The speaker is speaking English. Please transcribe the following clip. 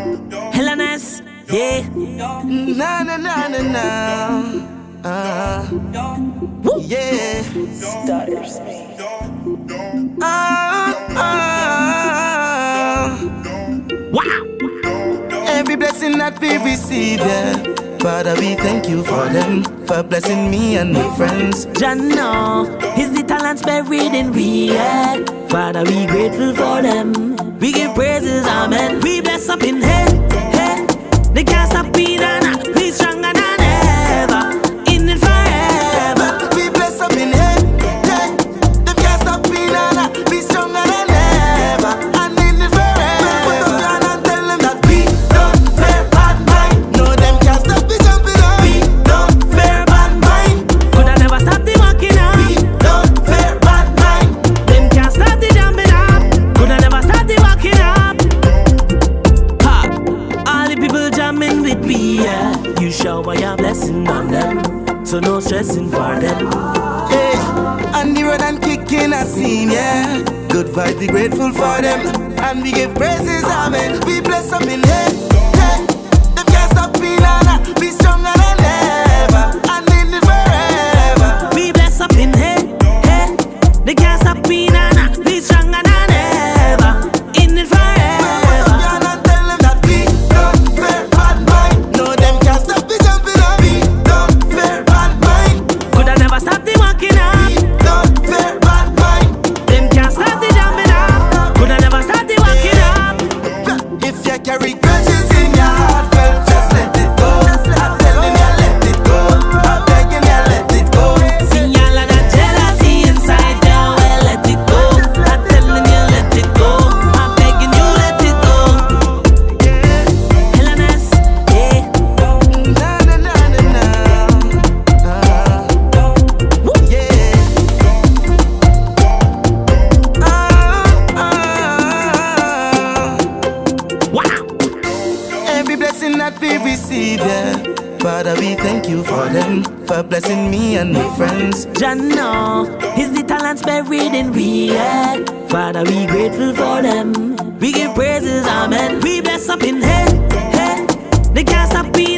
Hellness, yeah. Na na na na na. Yeah. STUTTERZ. Wow. Every blessing that we receive, yeah. Father, we thank you for them, for blessing me and my friends. Jano, is the talents buried in we, yeah. Father, we grateful for them. We give praises, amen. We bless up in head, hey. They can't stop being on, we stronger than ever. In it forever. We bless up in head, hey. They can't stop being on, we stronger than ever. And in it forever. Put up your hand and tell them that we don't fear bad mind. No, them can't stop me jumping on. We don't fear bad mind. Could I never stop the walking up? We don't fear bad mind. Them can't stop the jumping up. Could I never stop the walking up? Ha! All the people jamming with me, yeah. You shower your blessing on them, so no stressing for them. Hey, and the road and kicking a scene, yeah. Good vibes, be grateful for them, and we give praises, amen. We bless up in head, hey. Them can't stop being on, be stronger than ever, and in it forever. We bless up in head, hey. They can't stop being on, be stronger than ever. In it forever. And tell them that we don't fear bad mind. No, them can't stop me jumping on. We don't fear bad mind. Could I never stop the walking up? We don't fear bad mind. Them can't stop the jumping up. Could I never stop the walking up? If you carry grudges in your heart, well, just let it go. I'm telling you, let it go. I'm begging you, let it go. See all of that jealousy inside there, well, let it go. I'm telling you, let it go. I'm begging you, let it go. Hellness, yeah. Na na na na na. Yeah. Wow. Every blessing that we receive, yeah. Father, we thank you for them, for blessing me and my friends. Jano, is the talents buried in we, yeah. Father, we grateful for them. We give praises, amen. We bless up in head, hey. They can't stop being